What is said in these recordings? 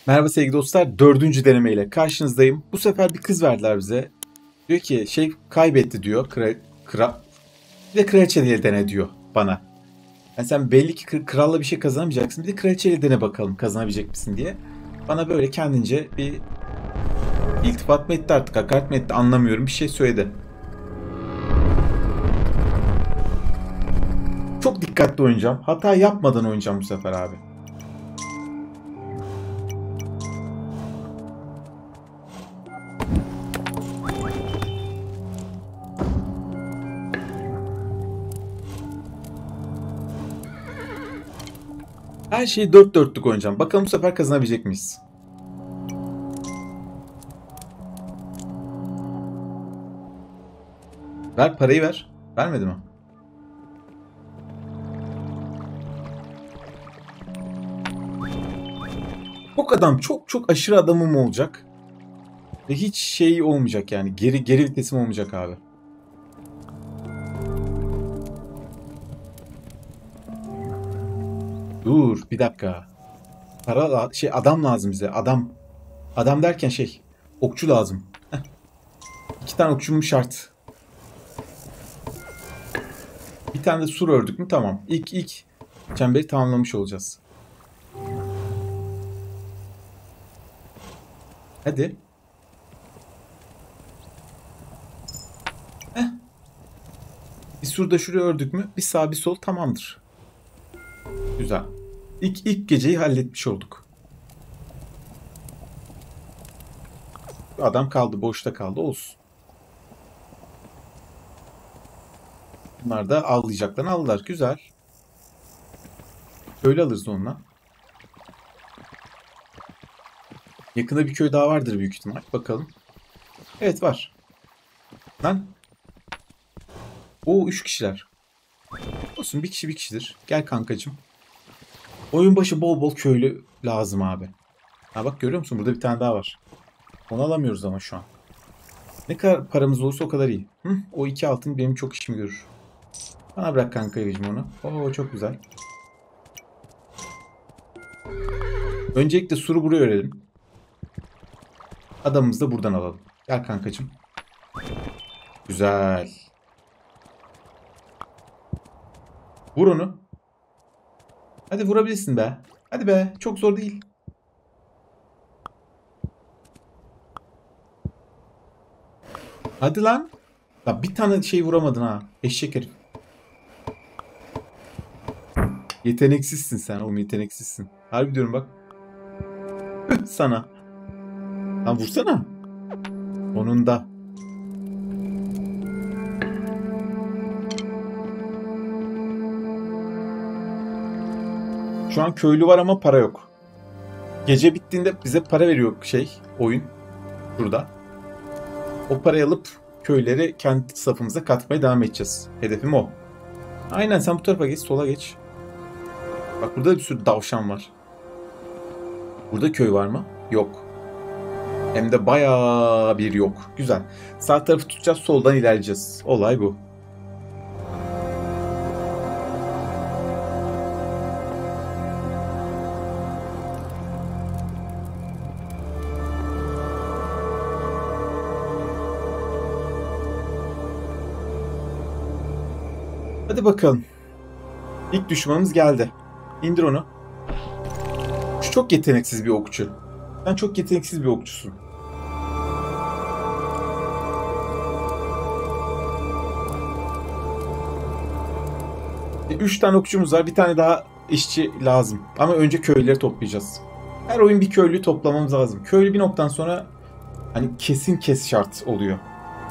Merhaba sevgili dostlar. Dördüncü denemeyle karşınızdayım. Bu sefer bir kız verdiler bize. Diyor ki kaybetti diyor. Bir de kraliçeyle dene diyor bana. Yani sen belli ki kralla bir şey kazanamayacaksın. Bir de kraliçeyle dene bakalım kazanabilecek misin diye. Bana böyle kendince bir iltifat mı etti artık, hakaret mi etti anlamıyorum, bir şey söyledi. Çok dikkatli oynayacağım. Hata yapmadan oynayacağım bu sefer abi. Her şeyi dört dörtlük oynayacağım. Bakalım bu sefer kazanabilecek miyiz? Ver parayı ver. Vermedi mi? Çok adam, çok aşırı adamım olacak. Ve hiç şey olmayacak yani. Geri vitesim olmayacak abi. Dur bir dakika. Adam lazım bize. Adam. Adam derken okçu lazım. Heh. 2 tane okçum şart. Bir tane de sur ördük mü tamam. İlk çemberi tamamlamış olacağız. Hadi. Heh. Bir sur da şuraya ördük mü? Bir sağ bir sol tamamdır. Güzel. İlk geceyi halletmiş olduk. Adam kaldı, boşta kaldı, olsun. Bunlar da avlayacaklarını aldılar. Güzel. Öyle alırız onunla. Yakında bir köy daha vardır büyük ihtimal. Bakalım. Evet var. Lan. Oo 3 kişiler. Olsun bir kişidir. Gel kankacığım. Oyun başı bol bol köylü lazım abi. Ha bak görüyor musun? Burada bir tane daha var. Onu alamıyoruz ama şu an. Ne kadar paramız olursa o kadar iyi. O 2 altın benim çok işimi görür. Bana bırak kankacığım onu. Oo çok güzel. Öncelikle suru buraya örelim. Adamımızı da buradan alalım. Gel kankacığım. Güzel. Vur onu. Hadi vurabilirsin be. Hadi be. Çok zor değil. Hadi lan. Ya bir tane vuramadın ha. Eşek herif. Yeteneksizsin sen oğlum, yeteneksizsin. Harbi diyorum bak. Sana. Lan vursana. Onun da. Şu an köylü var ama para yok. Gece bittiğinde bize para veriyor oyun. Burada. O parayı alıp köyleri kendi safımıza katmaya devam edeceğiz. Hedefim o. Aynen, sen bu tarafa geç, sola geç. Bak burada bir sürü davşan var. Burada köy var mı? Yok. Hem de bayağı bir yok. Güzel. Sağ tarafı tutacağız, soldan ilerleyeceğiz. Olay bu. Hadi bakalım. İlk düşmanımız geldi. İndir onu. Şu çok yeteneksiz bir okçu. Sen çok yeteneksiz bir okçusun. Üç tane okçumuz var. Bir tane daha işçi lazım. Ama önce köylüleri toplayacağız. Her oyun bir köylüyü toplamamız lazım. Köylü bir noktadan sonra hani kesin şart oluyor.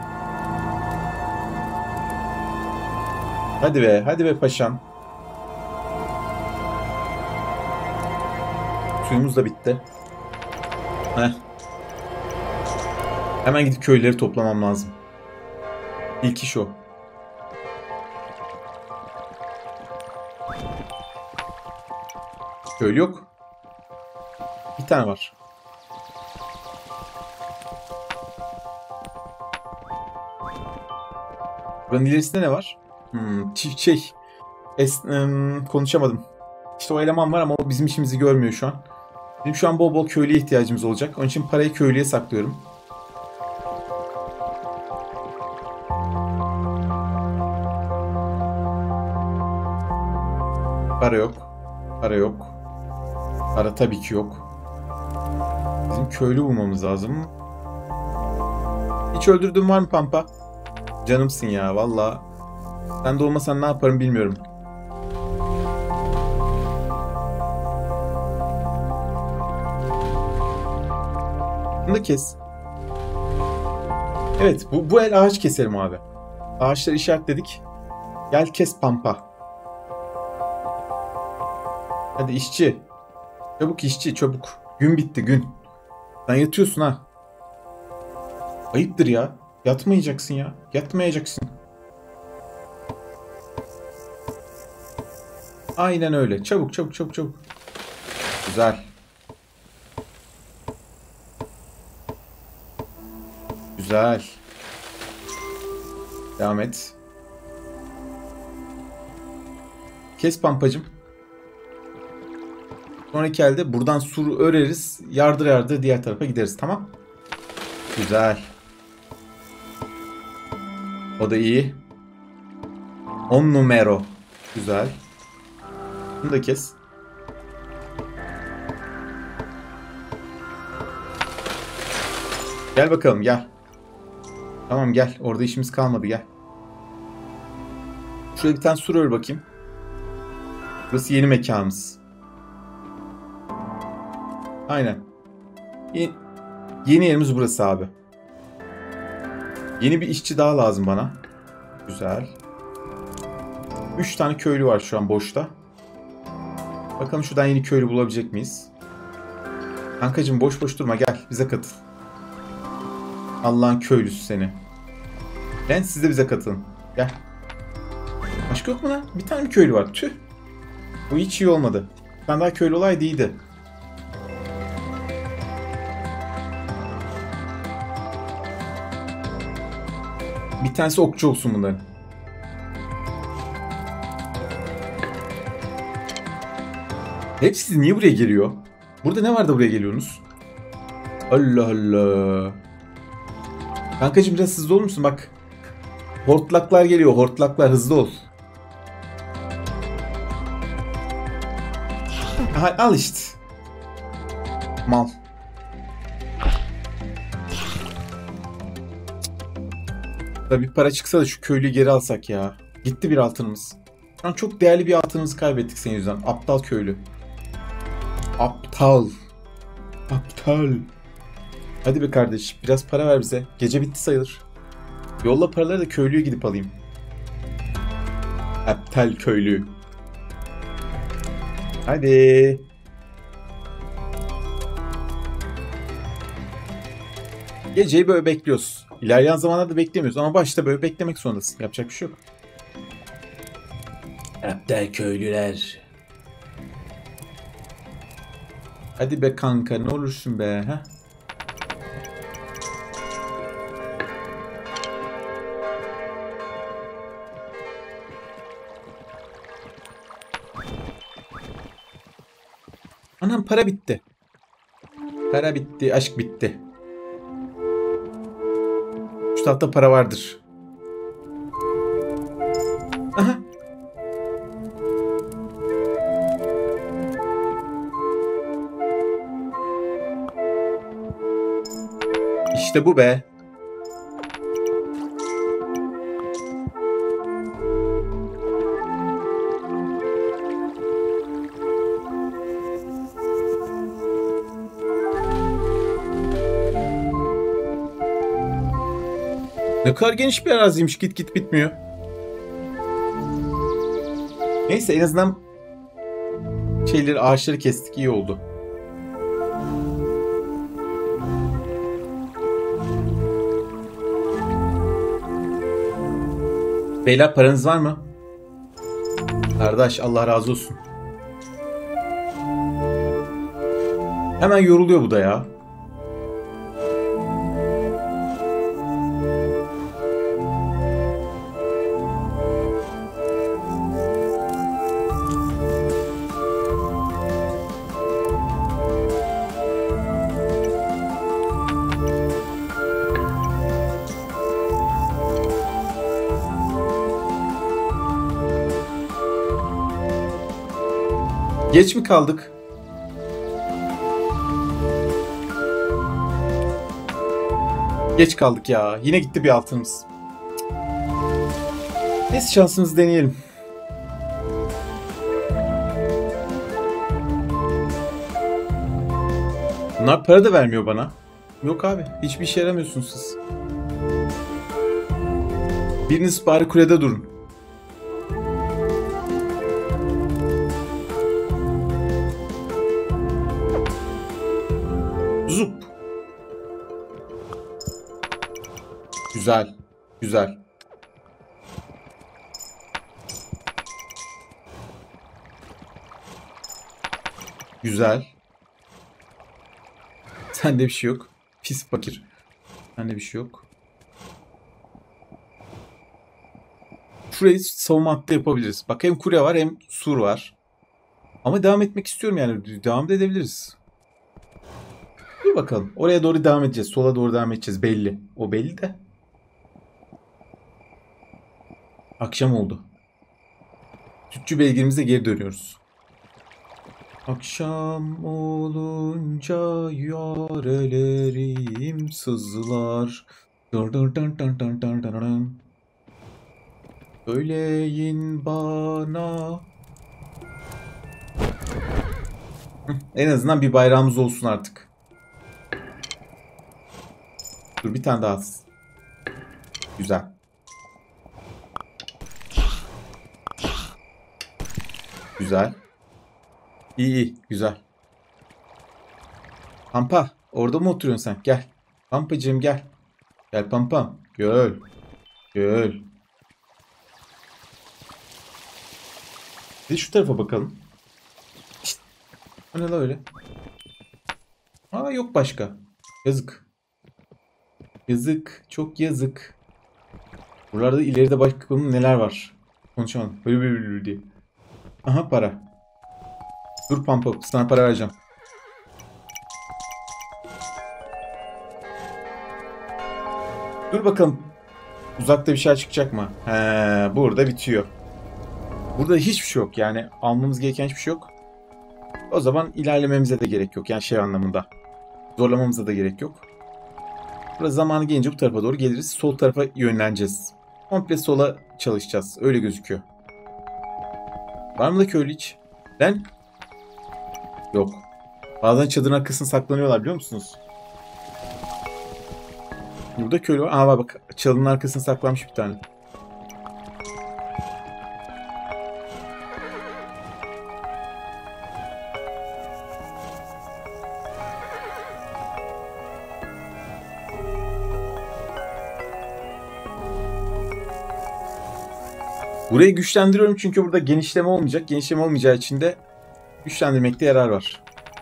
Hadi be paşam. Suyumuz da bitti. Heh. Hemen gidip köyleri toplamam lazım. İlk iş o. Köylü yok. Bir tane var. Buranın ilerisinde ne var? Konuşamadım. İşte o eleman var ama o bizim işimizi görmüyor şu an. Bizim şu an bol bol köylüye ihtiyacımız olacak. Onun için parayı köylüye saklıyorum. Para yok. Para yok. Para tabii ki yok. Bizim köylü bulmamız lazım. Hiç öldürdüğün var mı Pampa? Canımsın ya valla. Sen de olmasan ne yaparım bilmiyorum. Bunu da kes. Evet bu el ağaç keselim abi. Ağaçları işaretledik. Gel kes Pampa. Hadi işçi. Çabuk işçi çabuk. Gün bitti gün. Sen yatıyorsun ha. Ayıptır ya. Yatmayacaksın ya. Yatmayacaksın. Aynen öyle. Çabuk çabuk çabuk çabuk. Güzel. Güzel. Devam et. Kes Pampacım. Sonraki elde buradan suru öreriz. Yardır yardır diğer tarafa gideriz. Tamam. Güzel. O da iyi. 10 numero. Güzel. Bunu da kes. Gel bakalım gel. Tamam gel. Orada işimiz kalmadı gel. Şuraya bir tane sur ör bakayım. Burası yeni mekanımız. Aynen. Yeni yerimiz burası abi. Yeni bir işçi daha lazım bana. Güzel. 3 tane köylü var şu an boşta. Bakalım şuradan yeni köylü bulabilecek miyiz? Kankacığım boş boş durma gel bize katıl. Allah'ın köylüsü seni. Ben siz de bize katılın. Gel. Başka yok mu lan? Bir tane köylü var. Tüh. Bu hiç iyi olmadı. Bir tane daha köylü olaydı iyiydi. Bir tanesi okçu olsun bunların. Hepsi niye buraya geliyor? Burada ne var da buraya geliyorsunuz? Allah Allah. Kankacığım biraz hızlı olur musun? Bak. Hortlaklar geliyor. Hortlaklar hızlı ol. Aha, al işte. Mal. Tabii para çıksa da şu köylüyü geri alsak ya. Gitti bir altınımız. Şu an çok değerli bir altınımızı kaybettik senin yüzünden. Aptal köylü. Aptal. Aptal. Hadi be kardeş biraz para ver bize. Gece bitti sayılır. Yolla paraları da köylüye gidip alayım. Aptal köylü. Hadi. Geceyi böyle bekliyoruz. İlerleyen zamanlarda beklemiyoruz ama başta böyle beklemek zorundasın. Yapacak bir şey yok. Aptal köylüler. Hadi be kanka ne olursun be. Heh. Anam para bitti. Para bitti, aşk bitti. Şu tarafta para vardır. Aha. İşte bu be. Ne kadar geniş bir araziymiş. Git git bitmiyor. Neyse en azından ağaçları kestik. İyi oldu. Beyler paranız var mı? Kardeş Allah razı olsun. Hemen yoruluyor bu da ya. Geç mi kaldık? Geç kaldık ya. Yine gitti bir altınımız. Neyse şansımızı deneyelim. Bunlar para da vermiyor bana. Yok abi. Hiçbir işe yaramıyorsunuz siz. Biriniz bari kulede durun. Zup. Güzel. Güzel. Güzel. Sende bir şey yok. Pis fakir. Sende bir şey yok. Şurayı savunma hattı yapabiliriz. Bak hem kule var hem sur var. Ama devam etmek istiyorum yani. Devam da edebiliriz. Dur bakalım. Oraya doğru devam edeceğiz. Sola doğru devam edeceğiz. Belli. O belli de. Akşam oldu. Sütçü beygirimize geri dönüyoruz. Akşam olunca yarelerim sızlar. Dur dur dur dur dur dur dur dur. Söyleyin bana. En azından bir bayrağımız olsun artık. Dur bir tane daha. Güzel. Güzel. İyi iyi. Güzel. Pampa. Orada mı oturuyorsun sen? Gel. Pampacığım gel. Gel pampam. Gel. Gel. Bir de şu tarafa bakalım. Şişt. O ne la öyle? Aa yok başka. Yazık. Yazık. Çok yazık. Buralarda ileride bakalım neler var. Konuşamadım. Böyle diye. Aha para. Dur pampa. Sana para vereceğim. Dur bakalım. Uzakta bir şey çıkacak mı? He, burada bitiyor. Burada hiçbir şey yok. Yani almamız gereken hiçbir şey yok. O zaman ilerlememize de gerek yok. Yani şey anlamında. Zorlamamıza da gerek yok. Burada zamanı gelince bu tarafa doğru geliriz. Sol tarafa yönleneceğiz. Komple sola çalışacağız. Öyle gözüküyor. Var mı da köylü hiç? Lan? Yok. Bazen çadırın arkasına saklanıyorlar biliyor musunuz? Burada köylü var. Aa bak çalının arkasına saklanmış bir tane. Burayı güçlendiriyorum çünkü burada genişleme olmayacak. Genişleme olmayacağı için de güçlendirmekte yarar var.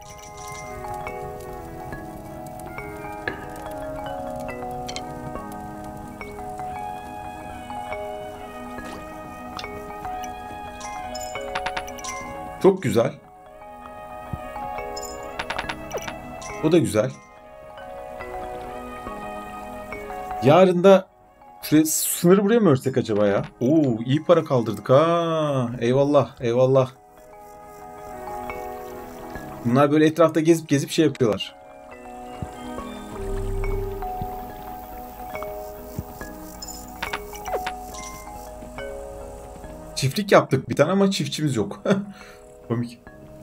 Çok güzel. O da güzel. Yarın da sınırı buraya mı örsek acaba ya? Oo iyi para kaldırdık ha. Eyvallah eyvallah. Bunlar böyle etrafta gezip gezip şey yapıyorlar. Çiftlik yaptık bir tane ama çiftçimiz yok. Komik.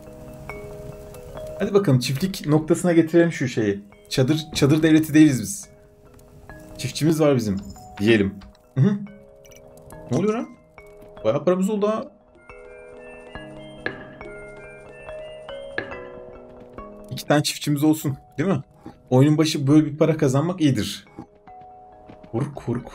Hadi bakalım çiftlik noktasına getirelim şu şeyi. Çadır devleti değiliz biz. Çiftçimiz var bizim. Diyelim. Hı hı. Ne oluyor lan? Bayağı paramız oldu ha. İki tane çiftçimiz olsun. Değil mi? Oyunun başı böyle bir para kazanmak iyidir. Hurk hurk.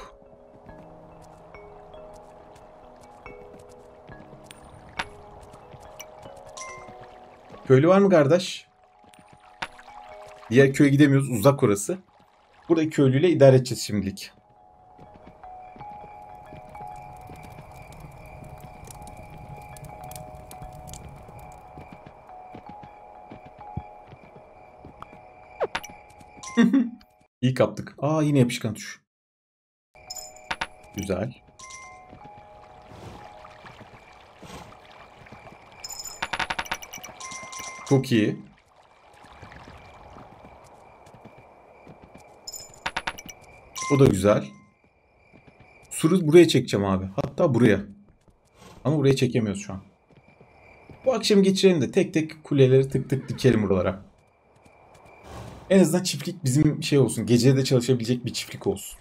Köylü var mı kardeş? Diğer köye gidemiyoruz. Uzak orası. Burada köylüyle idare edeceğiz şimdilik. İyi kaptık. Aa yine yapışkan tuş. Güzel. Çok iyi. O da güzel. Suru buraya çekeceğim abi. Hatta buraya. Ama buraya çekemiyoruz şu an. Bu akşam geçirelim de tek tek kuleleri tık tık dikelim buralara. En azından çiftlik bizim şey olsun. Gece de çalışabilecek bir çiftlik olsun.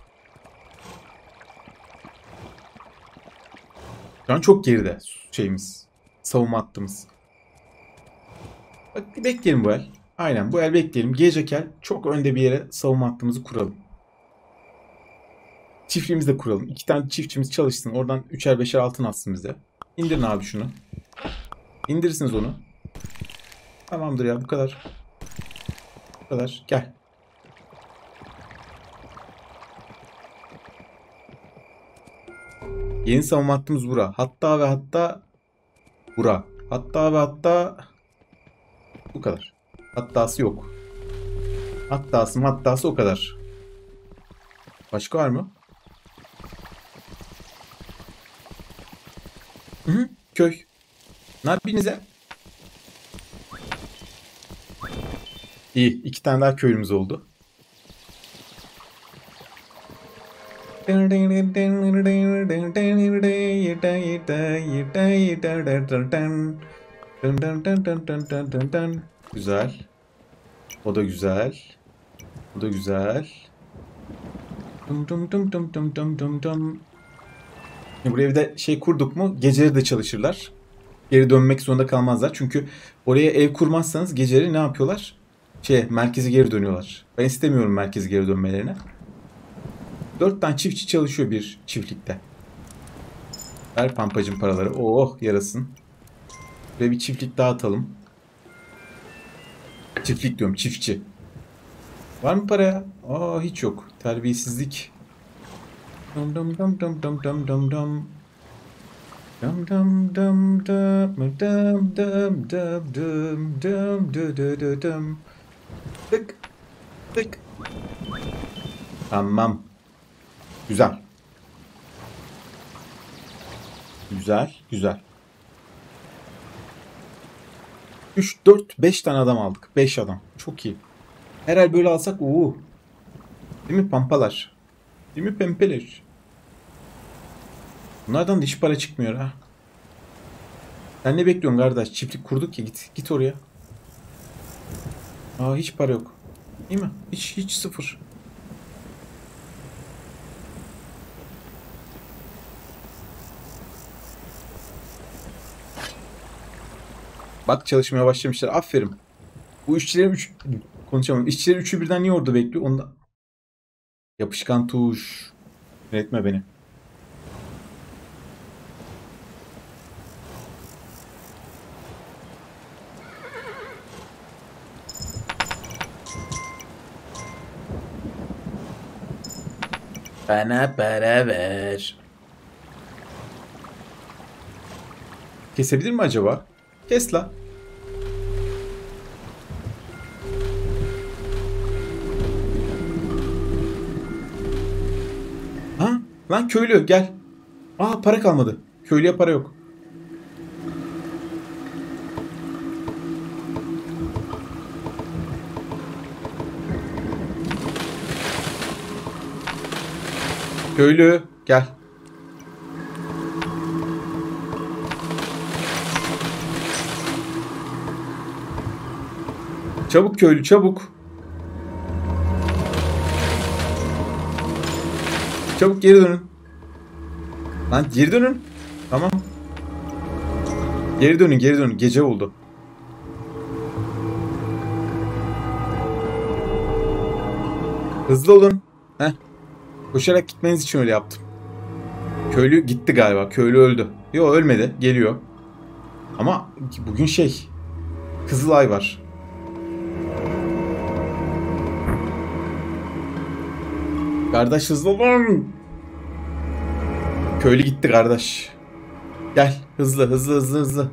Şu an çok geride şeyimiz. Savunma hattımız. Bak bekleyelim bu el. Aynen bu el bekleyelim. Gelecek el çok önde bir yere savunma hattımızı kuralım. Çiftliğimizi de kuralım. 2 tane çiftçimiz çalışsın. Oradan 3'er 5'er altın atsın bize. İndirin abi şunu. İndirirsiniz onu. Tamamdır ya bu kadar. Bu kadar. Gel. Yeni savunma hattımız bura. Hatta ve hatta bura. Hatta ve hatta bu kadar. Hattası yok. Hattası o kadar. Başka var mı? Hı, köy. Ne yapıyorsunuz? İyi. 2 tane daha köyümüz oldu. Güzel. O da güzel. O da güzel. Buraya bir de şey kurduk mu geceleri de çalışırlar. Geri dönmek zorunda kalmazlar. Çünkü oraya ev kurmazsanız geceleri ne yapıyorlar? Merkeze geri dönüyorlar. Ben istemiyorum merkeze geri dönmelerini. 4 tane çiftçi çalışıyor bir çiftlikte. Ver pampacın paraları. Oh yarasın. Ve bir çiftlik daha atalım. Çiftlik diyorum çiftçi. Var mı para ya? Aa hiç yok. Terbiyesizlik. Dum dum dum dum dum dum dum dum. Dum dum dum dum dum dum dum dum dum dum dum. Tık tık. Tamam. Güzel. Güzel, güzel. 3, 4, 5 tane adam aldık. 5 adam. Çok iyi. Herhalde böyle alsak değil mi pampalar? Değil mi pempeler? Bunlardan da hiç para çıkmıyor ha. Sen ne bekliyorsun kardeş? Çiftlik kurduk ya git oraya. Aa hiç para yok. Değil mi? Hiç sıfır. Bak çalışmaya başlamışlar. Aferin. Bu işçilerin konuşamadım. İşçilerin üçü birden niye orada bekliyor? Onda yapışkan tuş. Yönetme beni. Bana para ver. Kesebilir mi acaba? Kes la. Ha? Lan köylü gel. Aa para kalmadı. Köylüye para yok. Köylü gel. Çabuk köylü çabuk. Çabuk geri dönün. Lan geri dönün. Tamam. Geri dönün. Gece oldu. Hızlı olun. Heh. Koşarak gitmeniz için öyle yaptım. Köylü gitti galiba. Köylü öldü. Yok ölmedi. Geliyor. Ama bugün Kızılay var. Kardeş hızlı olun. Köylü gitti kardeş. Gel hızlı.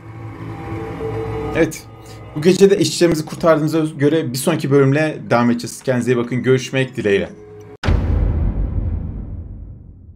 Evet. Bu gece de işçilerimizi kurtardığımıza göre bir sonraki bölümle devam edeceğiz. Kendinize iyi bakın. Görüşmek dileğiyle.